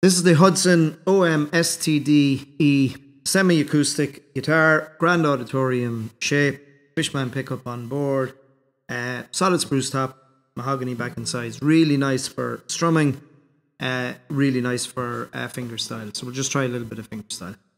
This is the Hudson Om-Std-E semi-acoustic guitar, grand auditorium shape, Fishman pickup on board, solid spruce top, mahogany back and sides. Really nice for strumming, really nice for fingerstyle. So we'll just try a little bit of fingerstyle.